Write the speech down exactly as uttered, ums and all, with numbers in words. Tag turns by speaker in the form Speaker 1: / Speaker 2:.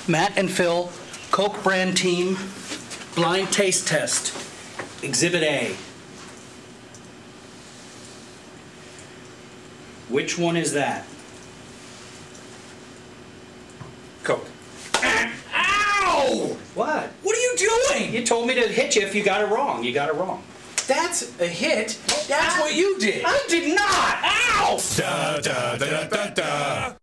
Speaker 1: Matt and Phil, Coke brand team, blind taste test, Exhibit A. Which one is that?
Speaker 2: Coke. Ow!
Speaker 1: What?
Speaker 2: What are you doing?
Speaker 1: You told me to hit you if you got it wrong. You got it wrong.
Speaker 2: That's a hit. That's what you did.
Speaker 1: I did not! Ow!
Speaker 3: Da da da da da.